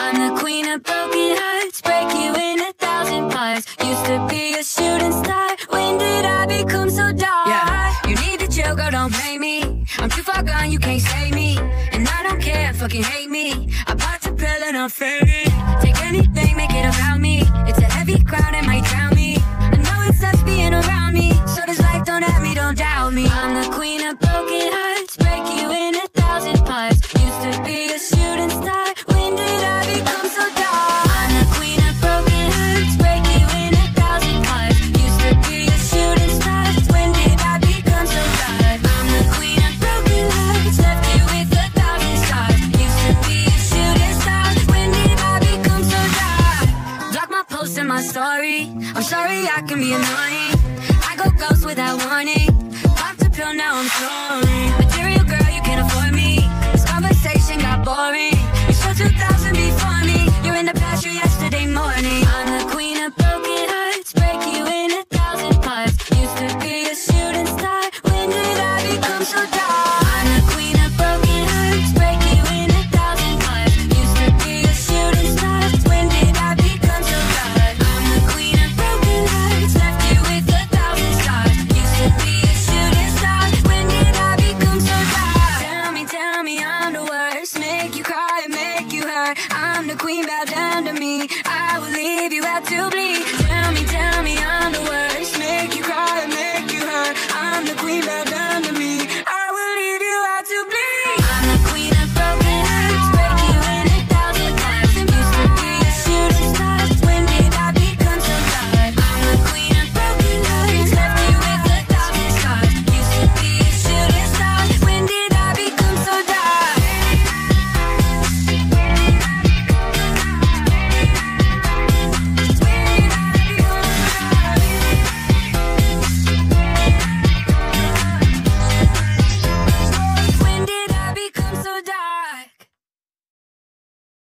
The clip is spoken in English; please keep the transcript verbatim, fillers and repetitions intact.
I'm the queen of broken hearts, break you in a thousand parts. Used to be a shooting star, when did I become so dark? Yeah, you need to chill, girl, don't blame me. I'm too far gone, you can't save me. And I don't care, fucking hate me. I bought the pill and I'm fading. Take anything, make it about me. It's a heavy crowd, it might drown me. I know it sucks being around me, so this life don't have me, don't doubt me. I'm the queen of broken hearts, break you in a thousand parts. Used to be a shooting star, when did I become so dark? I'm the queen of broken hearts, break you in a thousand parts. Used to be a shooting star, when did I become so dark? I'm the queen of broken hearts, left you with a thousand stars. Used to be a shooting star, when did I become so dark? Block my post and my story, I'm sorry I can be annoying. I go ghost without warning. Popped a pill, now I'm soaring. Material girl, you can't afford me. This conversation got boring. You're so two thousand before me. You're in the past, you're yesterday morning. I'm the queen of broken hearts, break you in a thousand parts. Used to be a shooting star, when did I become so dark? I'm the queen of broken hearts, break you in a thousand parts. Used to be a shooting star, when did I become so dark? I'm the queen of broken hearts, left you with a thousand stars. Used to be a shooting star, when did I become so dark? Tell me, tell me I'm the worst, make you cry, make you hurt. I'm the queen, bow down to me, I will leave you out to bleed. Tell me, tell me I'm the worst, make you cry, make you hurt. I'm the queen, bow